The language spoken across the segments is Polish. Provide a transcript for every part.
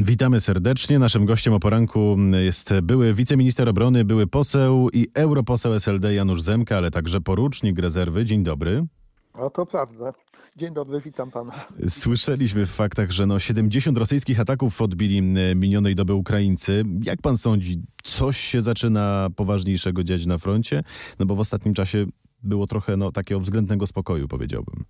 Witamy serdecznie. Naszym gościem o poranku jest były wiceminister obrony, były poseł i europoseł SLD Janusz Zemka, ale także porucznik rezerwy. Dzień dobry. No to prawda. Dzień dobry, witam pana. Słyszeliśmy w faktach, że 70 rosyjskich ataków odbili minionej doby Ukraińcy. Jak pan sądzi, coś się zaczyna poważniejszego dziać na froncie? No bo w ostatnim czasie było trochę takiego względnego spokoju, powiedziałbym.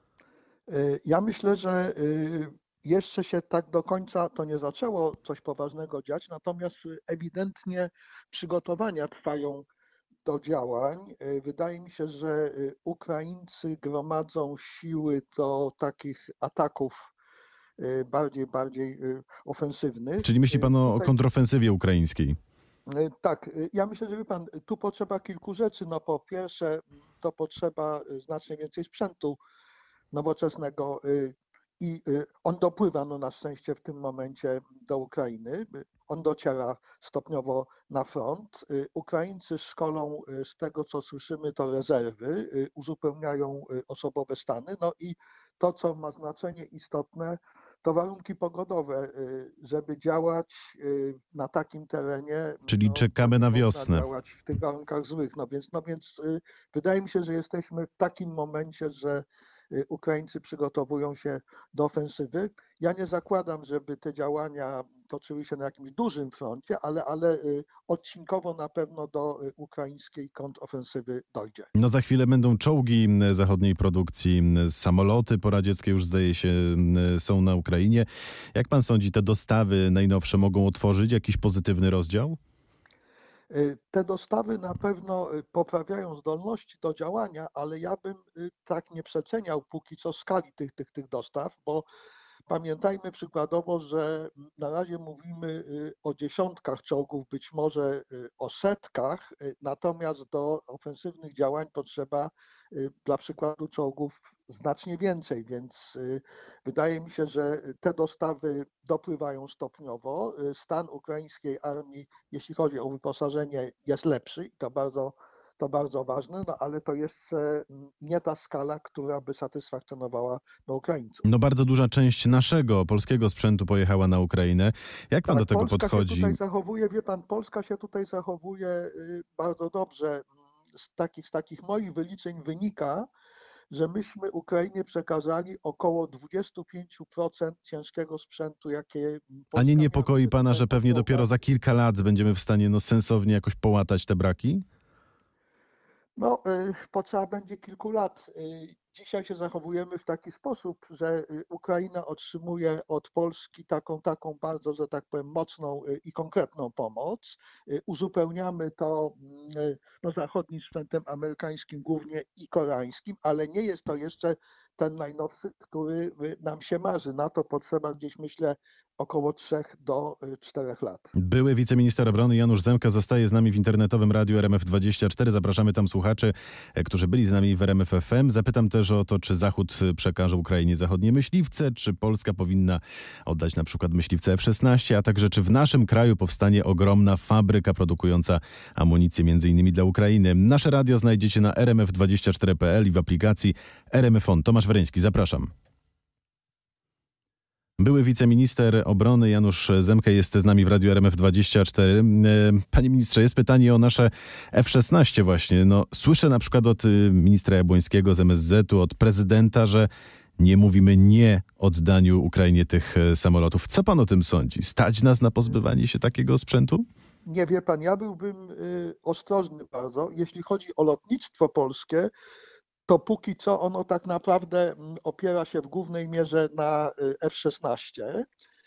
Ja myślę, że jeszcze się tak do końca to nie zaczęło coś poważnego dziać, natomiast ewidentnie przygotowania trwają do działań. Wydaje mi się, że Ukraińcy gromadzą siły do takich ataków bardziej ofensywnych. Czyli myśli pan o kontrofensywie ukraińskiej? Tak, ja myślę, że wie pan, tu potrzeba kilku rzeczy. No po pierwsze, to potrzeba znacznie więcej sprzętu nowoczesnego i on dopływa na szczęście w tym momencie do Ukrainy. On dociera stopniowo na front. Ukraińcy szkolą, z tego co słyszymy, to rezerwy, uzupełniają osobowe stany. No i to, co ma znaczenie istotne, to warunki pogodowe, żeby działać na takim terenie. Czyli czekamy na wiosnę. Działać w tych warunkach złych. No więc wydaje mi się, że jesteśmy w takim momencie, że Ukraińcy przygotowują się do ofensywy. Ja nie zakładam, żeby te działania toczyły się na jakimś dużym froncie, ale odcinkowo na pewno do ukraińskiej kontrofensywy dojdzie. No za chwilę będą czołgi zachodniej produkcji, samoloty poradzieckie już zdaje się są na Ukrainie. Jak pan sądzi, te dostawy najnowsze mogą otworzyć jakiś pozytywny rozdział? Te dostawy na pewno poprawiają zdolności do działania, ale ja bym tak nie przeceniał póki co skali tych dostaw, bo pamiętajmy przykładowo, że na razie mówimy o dziesiątkach czołgów, być może o setkach, natomiast do ofensywnych działań potrzeba dla przykładu czołgów znacznie więcej, więc wydaje mi się, że te dostawy dopływają stopniowo. Stan ukraińskiej armii, jeśli chodzi o wyposażenie, jest lepszy i to bardzo ważne, no ale to jest nie ta skala, która by satysfakcjonowała Ukraińców. No bardzo duża część naszego polskiego sprzętu pojechała na Ukrainę. Jak pan do tego Polska podchodzi? Się tutaj zachowuje, wie pan, Polska się tutaj zachowuje bardzo dobrze. Z takich moich wyliczeń wynika, że myśmy Ukrainie przekazali około 25% ciężkiego sprzętu, jakie Polska A nie niepokoi miała. pana, że pewnie dopiero za kilka lat będziemy w stanie sensownie jakoś połatać te braki? No, potrzeba będzie kilku lat. Dzisiaj się zachowujemy w taki sposób, że Ukraina otrzymuje od Polski taką bardzo, że tak powiem, mocną i konkretną pomoc. Uzupełniamy to zachodnim sprzętem amerykańskim głównie i koreańskim, ale nie jest to jeszcze ten najnowszy, który nam się marzy. Na to potrzeba gdzieś, myślę, około 3 do 4 lat. Były wiceminister obrony Janusz Zemka zostaje z nami w internetowym radiu RMF24. Zapraszamy tam słuchaczy, którzy byli z nami w RMF FM. Zapytam też o to, czy Zachód przekaże Ukrainie zachodnie myśliwce, czy Polska powinna oddać na przykład myśliwce F-16, a także czy w naszym kraju powstanie ogromna fabryka produkująca amunicję m.in. dla Ukrainy. Nasze radio znajdziecie na rmf24.pl i w aplikacji RMF On. Tomasz Wereński, zapraszam. Były wiceminister obrony Janusz Zemka jest z nami w radiu RMF24. Panie ministrze, jest pytanie o nasze F-16 właśnie. Słyszę na przykład od ministra Jabłońskiego z MSZ-u, od prezydenta, że nie mówimy nie oddaniu Ukrainie tych samolotów. Co pan o tym sądzi? Stać nas na pozbywanie się takiego sprzętu? Nie, wie pan, ja byłbym ostrożny bardzo. Jeśli chodzi o lotnictwo polskie, to póki co ono tak naprawdę opiera się w głównej mierze na F-16.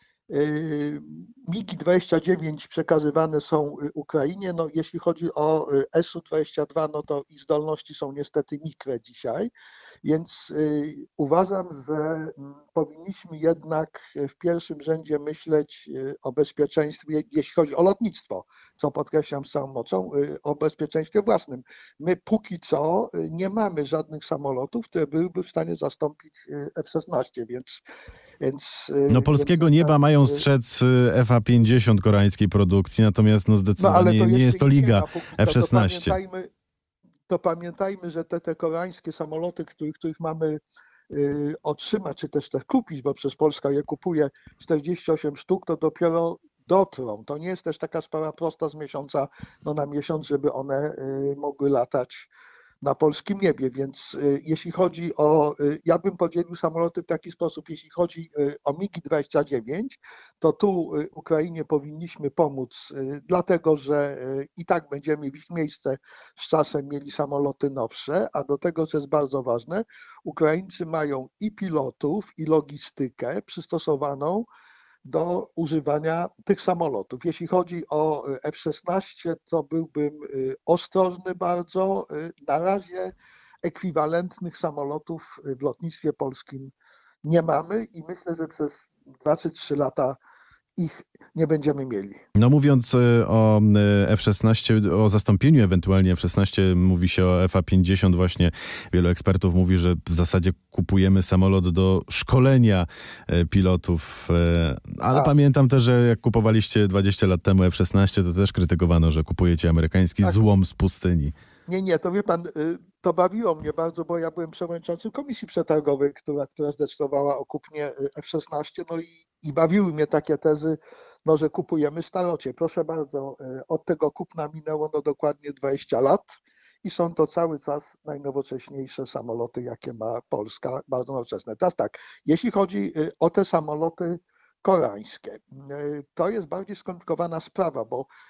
MiG-29 przekazywane są Ukrainie. Jeśli chodzi o Su-22, to ich zdolności są niestety mikre dzisiaj, więc uważam, że powinniśmy jednak w pierwszym rzędzie myśleć o bezpieczeństwie, jeśli chodzi o lotnictwo, co podkreślam z całą mocą, o bezpieczeństwie własnym. My póki co nie mamy żadnych samolotów, które byłyby w stanie zastąpić F-16, więc polskiego nieba mają strzec FA-50 koreańskiej produkcji, natomiast zdecydowanie nie jest to liga F-16. To pamiętajmy, że te koreańskie samoloty, których mamy otrzymać, czy też kupić, bo przez Polska je kupuje 48 sztuk, to dopiero dotrą. To nie jest też taka sprawa prosta z miesiąca na miesiąc, żeby one mogły latać na polskim niebie, więc jeśli chodzi o, ja bym podzielił samoloty w taki sposób, jeśli chodzi o MiG-29, to tu Ukrainie powinniśmy pomóc, dlatego że i tak będziemy w ich miejsce z czasem mieli samoloty nowsze, a do tego, co jest bardzo ważne, Ukraińcy mają i pilotów, i logistykę przystosowaną do używania tych samolotów. Jeśli chodzi o F-16, to byłbym ostrożny bardzo. Na razie ekwiwalentnych samolotów w lotnictwie polskim nie mamy i myślę, że przez 2 czy 3 lata ich nie będziemy mieli. No mówiąc o F-16, o zastąpieniu ewentualnie F-16, mówi się o FA-50 właśnie. Wielu ekspertów mówi, że w zasadzie kupujemy samolot do szkolenia pilotów. Ale pamiętam też, że jak kupowaliście 20 lat temu F-16, to też krytykowano, że kupujecie amerykański złom z pustyni. Nie, to wie pan, to bawiło mnie bardzo, bo ja byłem przewodniczącym komisji przetargowej, która zdecydowała o kupnie F-16, no i bawiły mnie takie tezy, no, że kupujemy starocie. Proszę bardzo, od tego kupna minęło dokładnie 20 lat i są to cały czas najnowocześniejsze samoloty, jakie ma Polska, bardzo nowoczesne. Teraz tak, jeśli chodzi o te samoloty koreańskie. To jest bardziej skomplikowana sprawa,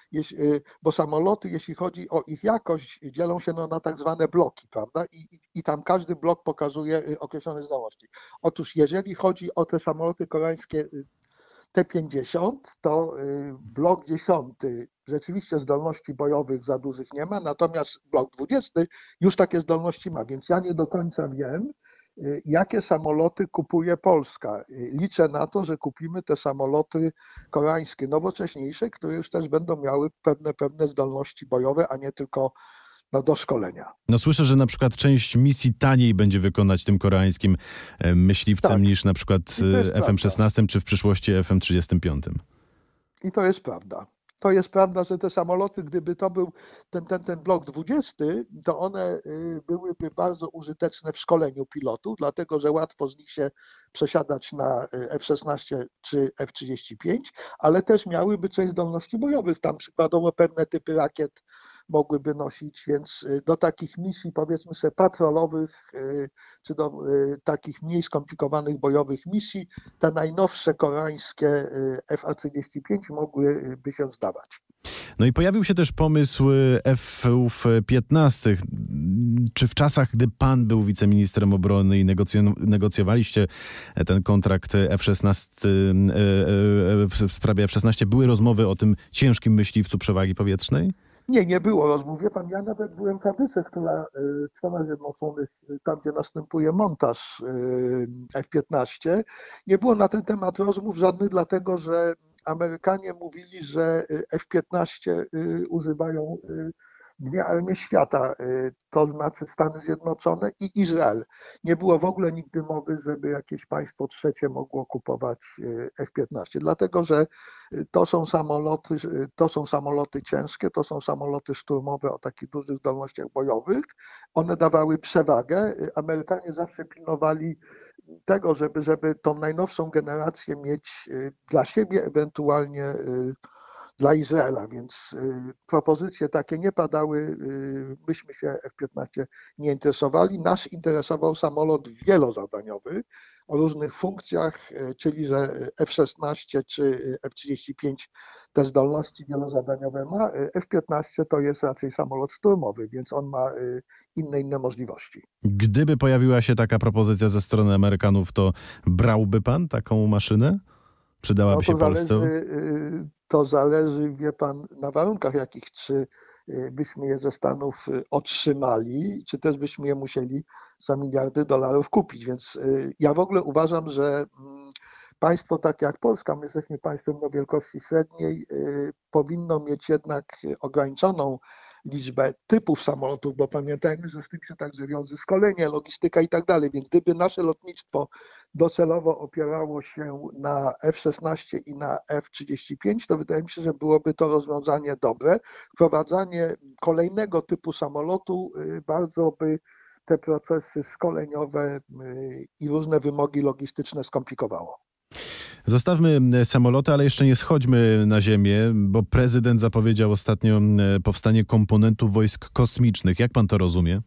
bo samoloty, jeśli chodzi o ich jakość, dzielą się na tak zwane bloki, prawda? I tam każdy blok pokazuje określone zdolności. Otóż jeżeli chodzi o te samoloty koreańskie T-50, to blok 10 rzeczywiście zdolności bojowych za dużych nie ma, natomiast blok 20 już takie zdolności ma, więc ja nie do końca wiem, jakie samoloty kupuje Polska. Liczę na to, że kupimy te samoloty koreańskie, nowocześniejsze, które już też będą miały pewne zdolności bojowe, a nie tylko do szkolenia. No słyszę, że na przykład część misji taniej będzie wykonać tym koreańskim myśliwcem niż na przykład FM-16 czy w przyszłości FM-35. I to jest prawda. To jest prawda, że te samoloty, gdyby to był ten blok 20, to one byłyby bardzo użyteczne w szkoleniu pilotów, dlatego że łatwo z nich się przesiadać na F-16 czy F-35, ale też miałyby część zdolności bojowych. Tam przykładowo pewne typy rakiet mogłyby nosić, więc do takich misji, powiedzmy sobie, patrolowych, czy do takich mniej skomplikowanych bojowych misji, te najnowsze koreańskie FA-35 mogłyby się zdawać. No i pojawił się też pomysł F-15. Czy w czasach, gdy pan był wiceministrem obrony i negocjowaliście ten kontrakt F-16 w sprawie F-16, były rozmowy o tym ciężkim myśliwcu przewagi powietrznej? Nie było rozmów. Wie pan, ja nawet byłem w fabryce, która w Stanach Zjednoczonych, tam gdzie następuje montaż F-15. Nie było na ten temat rozmów żadnych, dlatego że Amerykanie mówili, że F-15 używają dwie armie świata, to znaczy Stany Zjednoczone i Izrael. Nie było w ogóle nigdy mowy, żeby jakieś państwo trzecie mogło kupować F-15, dlatego że to są samoloty ciężkie, to są samoloty szturmowe o takich dużych zdolnościach bojowych. One dawały przewagę. Amerykanie zawsze pilnowali tego, żeby tą najnowszą generację mieć dla siebie, ewentualnie dla Izraela, więc propozycje takie nie padały, myśmy się F-15 nie interesowali. Nas interesował samolot wielozadaniowy o różnych funkcjach, czyli że F-16 czy F-35 te zdolności wielozadaniowe ma. F-15 to jest raczej samolot szturmowy, więc on ma inne możliwości. Gdyby pojawiła się taka propozycja ze strony Amerykanów, to brałby pan taką maszynę? Przydałaby się Polsce? To zależy, wie pan, na warunkach jakich, czy byśmy je ze Stanów otrzymali, czy też byśmy je musieli za miliardy dolarów kupić. Więc ja w ogóle uważam, że państwo takie jak Polska, my jesteśmy państwem o wielkości średniej, powinno mieć jednak ograniczoną liczbę typów samolotów, bo pamiętajmy, że z tym się także wiąże szkolenie, logistyka i tak dalej, więc gdyby nasze lotnictwo docelowo opierało się na F-16 i na F-35, to wydaje mi się, że byłoby to rozwiązanie dobre. Wprowadzanie kolejnego typu samolotu bardzo by te procesy szkoleniowe i różne wymogi logistyczne skomplikowało. Zostawmy samoloty, ale jeszcze nie schodźmy na ziemię, bo prezydent zapowiedział ostatnio powstanie komponentów wojsk kosmicznych. Jak pan to rozumie?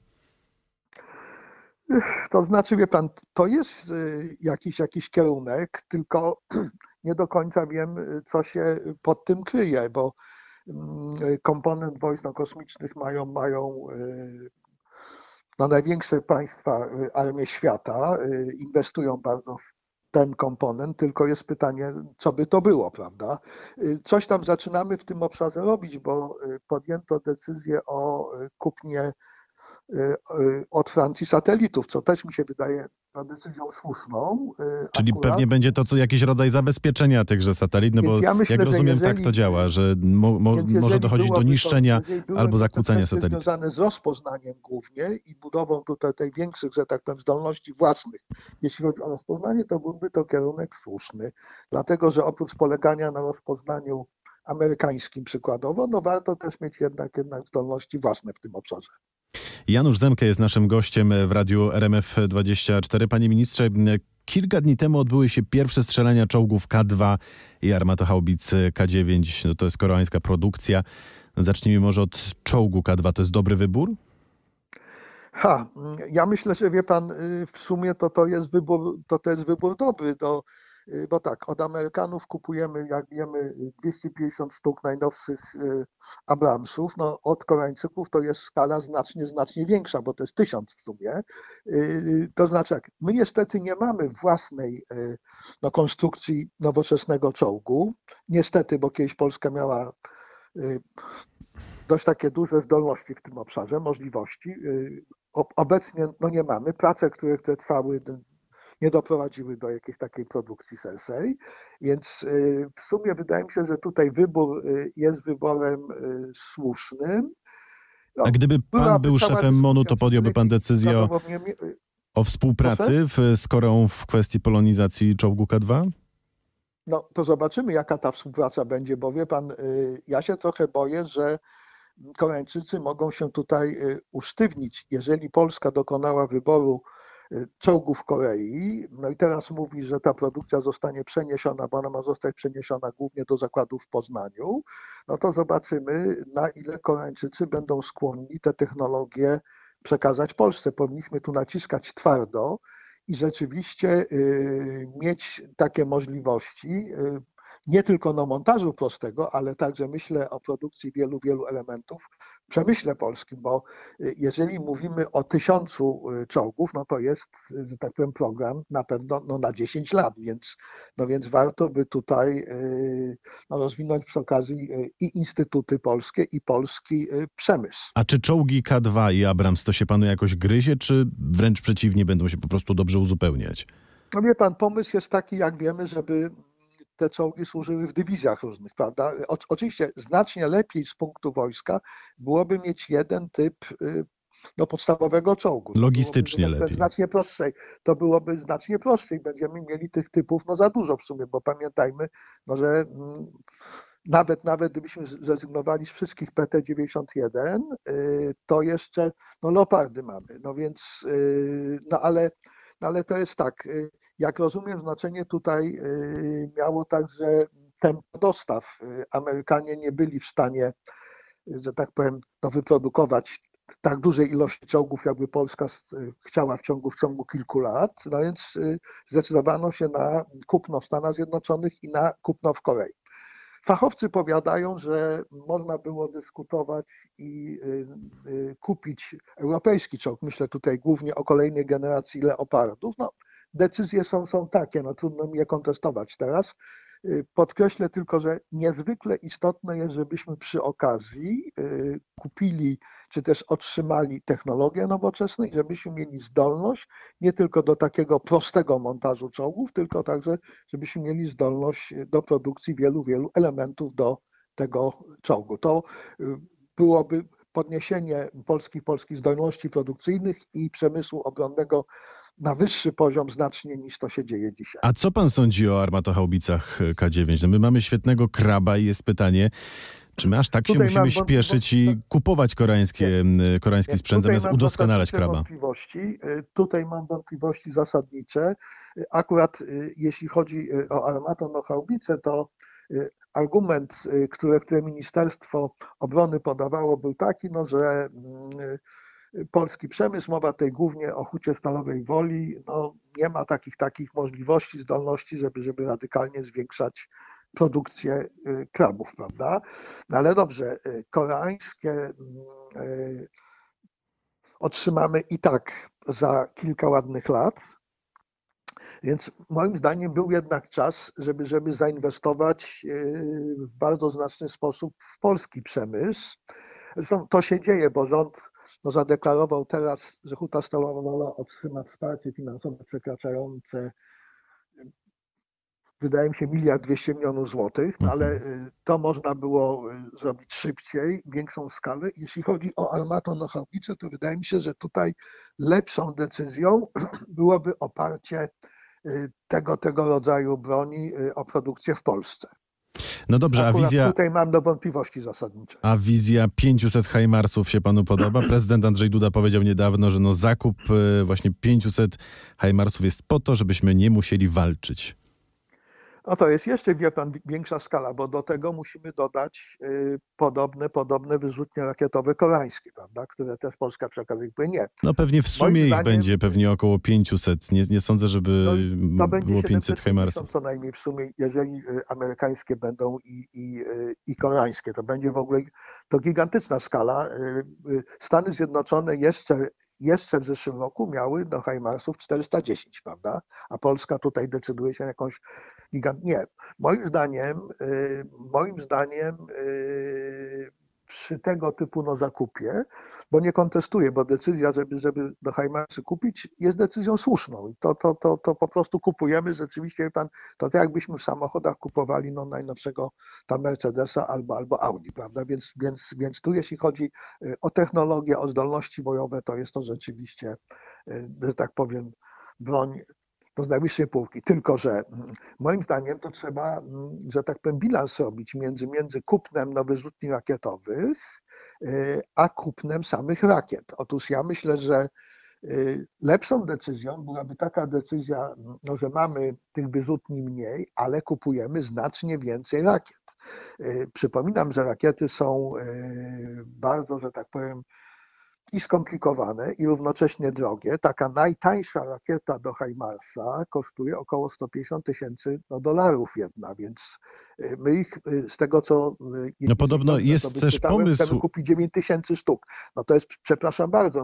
To znaczy, wie pan, to jest jakiś kierunek, tylko nie do końca wiem, co się pod tym kryje, bo komponent wojsk kosmicznych mają największe państwa armie świata, inwestują bardzo w ten komponent, tylko jest pytanie, co by to było, prawda? Coś tam zaczynamy w tym obszarze robić, bo podjęto decyzję o kupnie od Francji satelitów, co też mi się wydaje decyzją słuszną. Czyli akurat. pewnie będzie to jakiś rodzaj zabezpieczenia tychże satelit, no bo Ja myślę, jak rozumiem, jeżeli, tak to działa, że może dochodzić do niszczenia albo zakłócania satelitów. Związane z rozpoznaniem głównie i budową tutaj tej większych, że tak powiem, zdolności własnych. Jeśli chodzi o rozpoznanie, to byłby to kierunek słuszny, dlatego że oprócz polegania na rozpoznaniu amerykańskim przykładowo, no warto też mieć jednak zdolności własne w tym obszarze. Janusz Zemke jest naszym gościem w radiu RMF24. Panie ministrze, kilka dni temu odbyły się pierwsze strzelania czołgów K2 i armatohaubic K9. No to jest koreańska produkcja. Zacznijmy może od czołgu K2. To jest dobry wybór? Ja myślę, że wie pan, w sumie to jest wybór dobry, bo tak, od Amerykanów kupujemy, jak wiemy, 250 sztuk najnowszych Abramsów. No, od Koreańczyków to jest skala znacznie większa, bo to jest 1000 w sumie. To znaczy jak, my niestety nie mamy własnej konstrukcji nowoczesnego czołgu. Niestety, bo kiedyś Polska miała dość takie duże zdolności w tym obszarze, możliwości. Obecnie nie mamy. Prace, które trwały, nie doprowadziły do jakiejś takiej produkcji szerszej, więc w sumie wydaje mi się, że tutaj wybór jest wyborem słusznym. No, a gdyby pan był szefem MON-u, to podjąłby pan decyzję o współpracy z Koreą w kwestii polonizacji czołgu K2? No to zobaczymy, jaka ta współpraca będzie, bo wie pan, ja się trochę boję, że Koreańczycy mogą się tutaj usztywnić, jeżeli Polska dokonała wyboru czołgów Korei. No i teraz mówi, że ta produkcja zostanie przeniesiona, bo ona ma zostać przeniesiona głównie do zakładu w Poznaniu. No to zobaczymy, na ile Koreańczycy będą skłonni te technologie przekazać Polsce. Powinniśmy tu naciskać twardo i rzeczywiście mieć takie możliwości, nie tylko montażu prostego, ale także myślę o produkcji wielu elementów w przemyśle polskim, bo jeżeli mówimy o 1000 czołgów, no to jest, że tak powiem, program na pewno na 10 lat, więc warto by tutaj rozwinąć przy okazji i instytuty polskie, i polski przemysł. A czy czołgi K2 i Abrams to się panu jakoś gryzie, czy wręcz przeciwnie, będą się po prostu dobrze uzupełniać? No wie pan, pomysł jest taki, jak wiemy, żeby te czołgi służyły w dywizjach różnych, prawda? Oczywiście znacznie lepiej z punktu wojska byłoby mieć jeden typ podstawowego czołgu. Logistycznie lepiej. To byłoby znacznie prostszej. Będziemy mieli tych typów za dużo w sumie, bo pamiętajmy, że nawet gdybyśmy zrezygnowali z wszystkich PT-91, to jeszcze Leopardy mamy. No więc, ale to jest tak. Jak rozumiem, znaczenie tutaj miało także tempo dostaw. Amerykanie nie byli w stanie, że tak powiem, wyprodukować tak dużej ilości czołgów, jakby Polska chciała w ciągu kilku lat. No więc zdecydowano się na kupno w Stanach Zjednoczonych i na kupno w Korei. Fachowcy powiadają, że można było dyskutować i kupić europejski czołg. Myślę tutaj głównie o kolejnej generacji Leopardów. Decyzje są takie, trudno mi je kontestować teraz. Podkreślę tylko, że niezwykle istotne jest, żebyśmy przy okazji kupili, czy też otrzymali technologię nowoczesną i żebyśmy mieli zdolność nie tylko do takiego prostego montażu czołgów, tylko także, żebyśmy mieli zdolność do produkcji wielu elementów do tego czołgu. To byłoby podniesienie polskich zdolności produkcyjnych i przemysłu obronnego na wyższy poziom znacznie niż to się dzieje dzisiaj. A co pan sądzi o armatohaubicach K9? My mamy świetnego Kraba i jest pytanie, Czy my aż tak się Tutaj musimy mam śpieszyć i kupować koreański sprzęt, Tutaj zamiast mam udoskonalać zasadnicze kraba? wątpliwości. Tutaj mam wątpliwości zasadnicze. Akurat jeśli chodzi o armaton, o haubicę, to argument, który Ministerstwo Obrony podawało, był taki, no, że polski przemysł, mowa tutaj głównie o Hucie Stalowej Woli, no, nie ma takich możliwości, zdolności, żeby radykalnie zwiększać produkcję krabów, prawda? No ale dobrze, koreańskie otrzymamy i tak za kilka ładnych lat, więc moim zdaniem był jednak czas, żeby zainwestować w bardzo znaczny sposób w polski przemysł. Zresztą to się dzieje, bo rząd zadeklarował teraz, że Huta Stalowa Wola otrzyma wsparcie finansowe przekraczające, wydaje mi się, 1 200 000 000 złotych, no ale to można było zrobić szybciej, większą skalę. Jeśli chodzi o armaton, o haubicę, to wydaje mi się, że tutaj lepszą decyzją byłoby oparcie tego rodzaju broni o produkcję w Polsce. No dobrze, Tutaj mam do wątpliwości zasadnicze. A wizja 500 HIMARS-ów się panu podoba? Prezydent Andrzej Duda powiedział niedawno, że zakup właśnie 500 HIMARS-ów jest po to, żebyśmy nie musieli walczyć. No to jest jeszcze, wie pan, większa skala, bo do tego musimy dodać podobne wyrzutnie rakietowe koreańskie, prawda, które też Polska przekazuje. Nie. No pewnie w sumie ich będzie pewnie około 500. Nie sądzę, żeby było 500 HIMARS-ów. Co najmniej w sumie, jeżeli amerykańskie będą i koreańskie. To będzie w ogóle to gigantyczna skala. Stany Zjednoczone jeszcze w zeszłym roku miały do HIMARS-ów 410, prawda? A Polska tutaj decyduje się na jakąś Nie. Moim zdaniem przy tego typu zakupie, bo nie kontestuję, bo decyzja, żeby do HIMARS-y kupić, jest decyzją słuszną. I to po prostu kupujemy. Rzeczywiście, wie pan, to tak jakbyśmy w samochodach kupowali najnowszego tam Mercedesa albo Audi, prawda? Więc tu jeśli chodzi o technologię, o zdolności bojowe, to jest to rzeczywiście, że tak powiem, broń z najwyższej półki. Tylko że moim zdaniem to trzeba, że tak powiem, bilans robić między kupnem wyrzutni rakietowych, a kupnem samych rakiet. Otóż ja myślę, że lepszą decyzją byłaby taka decyzja, że mamy tych wyrzutni mniej, ale kupujemy znacznie więcej rakiet. Przypominam, że rakiety są bardzo, że tak powiem, i skomplikowane, i równocześnie drogie. Taka najtańsza rakieta do HIMARS-a kosztuje około 150 000 dolarów jedna, więc my ich z tego, co... No podobno jest też pomysł... Chcemy kupić 9 000 sztuk. No to jest, przepraszam bardzo,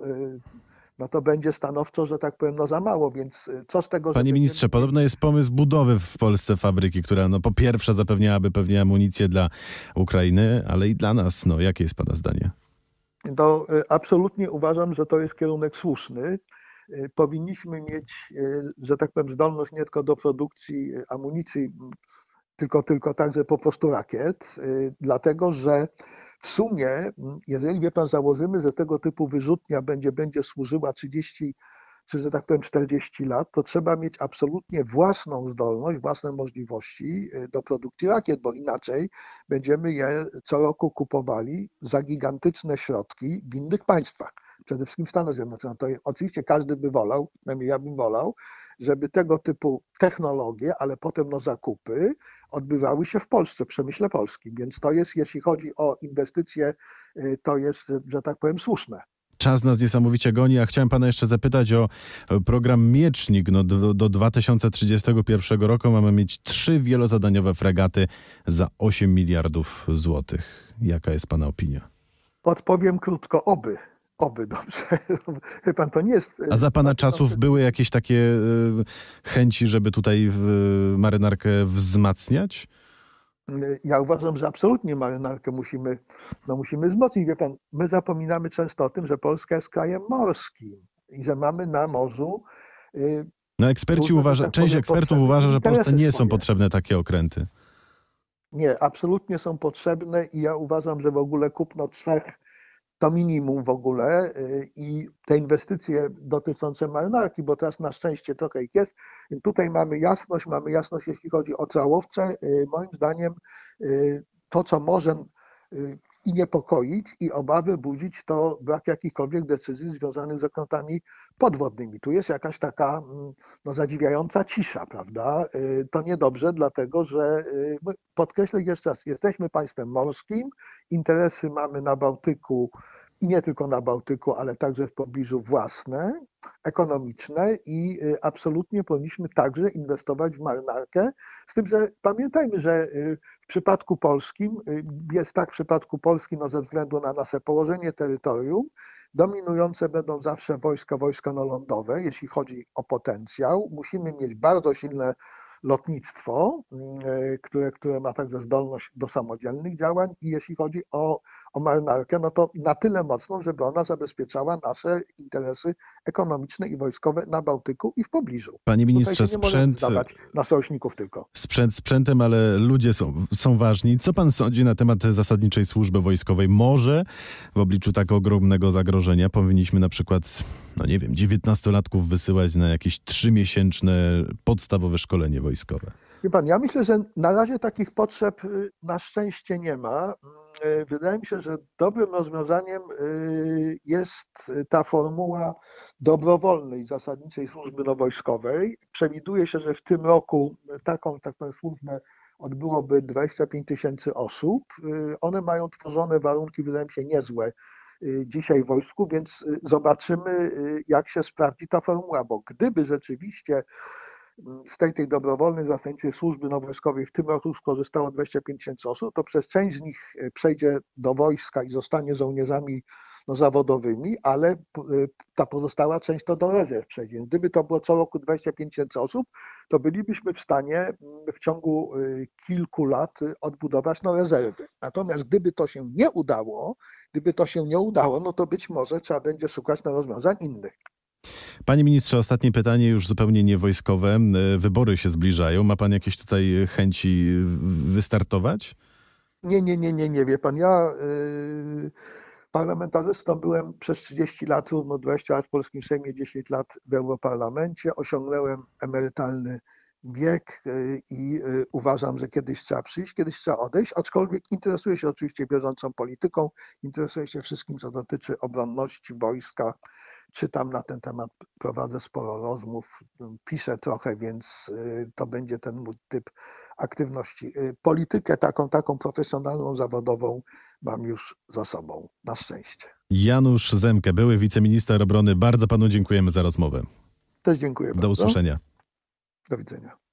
no to będzie stanowczo, że tak powiem, za mało, więc co z tego... Panie ministrze, podobno jest pomysł budowy w Polsce fabryki, która po pierwsze zapewniałaby pewnie amunicję dla Ukrainy, ale i dla nas. Jakie jest pana zdanie? To absolutnie uważam, że to jest kierunek słuszny. Powinniśmy mieć, że tak powiem, zdolność nie tylko do produkcji amunicji, tylko także po prostu rakiet, dlatego że w sumie, jeżeli, wie pan, założymy, że tego typu wyrzutnia będzie służyła 30 czy, że tak powiem, 40 lat, to trzeba mieć absolutnie własną zdolność, własne możliwości do produkcji rakiet, bo inaczej będziemy je co roku kupowali za gigantyczne środki w innych państwach, przede wszystkim w Stanach Zjednoczonych. To oczywiście każdy by wolał, przynajmniej ja bym wolał, żeby tego typu technologie, ale potem zakupy odbywały się w Polsce, w przemyśle polskim. Więc to jest, jeśli chodzi o inwestycje, to jest, że tak powiem, słuszne. Czas nas niesamowicie goni, a chciałem pana jeszcze zapytać o program Miecznik. Do 2031 roku mamy mieć 3 wielozadaniowe fregaty za 8 miliardów złotych. Jaka jest pana opinia? Odpowiem krótko, oby. Dobrze. Wie pan, to nie jest... A za pana czasów były jakieś takie chęci, żeby tutaj marynarkę wzmacniać? Ja uważam, że absolutnie marynarkę musimy wzmocnić. Wie pan, my zapominamy często o tym, że Polska jest krajem morskim i że mamy na morzu... Część ekspertów uważa, że Polsce nie są potrzebne takie okręty. Nie, absolutnie są potrzebne i ja uważam, że w ogóle kupno 3 to minimum w ogóle i te inwestycje dotyczące marynarki, bo teraz na szczęście trochę ich jest. Tutaj mamy jasność, jeśli chodzi o całowce. Moim zdaniem to, co może i niepokoić, i obawy budzić to brak jakichkolwiek decyzji związanych z okrętami podwodnymi. Tu jest jakaś taka zadziwiająca cisza, prawda? To niedobrze, dlatego że podkreślę jeszcze raz, jesteśmy państwem morskim, interesy mamy na Bałtyku i nie tylko na Bałtyku, ale także w pobliżu własne, ekonomiczne i absolutnie powinniśmy także inwestować w marynarkę. Z tym, że pamiętajmy, że w przypadku polskim jest tak, w przypadku Polski ze względu na nasze położenie terytorium, dominujące będą zawsze wojska lądowe, jeśli chodzi o potencjał. Musimy mieć bardzo silne lotnictwo, które ma także zdolność do samodzielnych działań i jeśli chodzi o marynarkę, no to na tyle mocną, żeby ona zabezpieczała nasze interesy ekonomiczne i wojskowe na Bałtyku i w pobliżu. Panie ministrze, Tutaj się nie możemy zdawać na sojuszników tylko. Sprzęt sprzętem, ale ludzie są ważni. Co pan sądzi na temat zasadniczej służby wojskowej? Może w obliczu tak ogromnego zagrożenia powinniśmy na przykład, 19-latków wysyłać na jakieś 3-miesięczne podstawowe szkolenie wojskowe? Wie pan, ja myślę, że na razie takich potrzeb na szczęście nie ma. Wydaje mi się, że dobrym rozwiązaniem jest ta formuła dobrowolnej zasadniczej służby wojskowej. Przewiduje się, że w tym roku taką służbę odbyłoby 25 000 osób. One mają tworzone warunki, wydaje mi się, niezłe dzisiaj w wojsku, więc zobaczymy, jak się sprawdzi ta formuła, bo gdyby rzeczywiście z tej dobrowolnej zasadniczej służby wojskowej w tym roku skorzystało 25 000 osób, to przez część z nich przejdzie do wojska i zostanie żołnierzami zawodowymi, ale ta pozostała część to do rezerw przejdzie. Więc gdyby to było co roku 25 000 osób, to bylibyśmy w stanie w ciągu kilku lat odbudować rezerwy. Natomiast gdyby to się nie udało, no to być może trzeba będzie szukać rozwiązań innych. Panie ministrze, ostatnie pytanie, już zupełnie niewojskowe. Wybory się zbliżają. Ma pan jakieś tutaj chęci wystartować? Nie, wie pan, ja parlamentarzystą byłem przez 30 lat, równo 20 lat w polskim Sejmie, 10 lat w Europarlamencie. Osiągnąłem emerytalny wiek i uważam, że kiedyś trzeba przyjść, kiedyś trzeba odejść, aczkolwiek interesuję się oczywiście bieżącą polityką, interesuję się wszystkim, co dotyczy obronności, wojska. Czytam na ten temat, prowadzę sporo rozmów, piszę trochę, więc to będzie ten mój typ aktywności. Politykę taką profesjonalną, zawodową mam już za sobą, na szczęście. Janusz Zemke, były wiceminister obrony. Bardzo panu dziękujemy za rozmowę. Też dziękuję bardzo. Do usłyszenia. Do widzenia.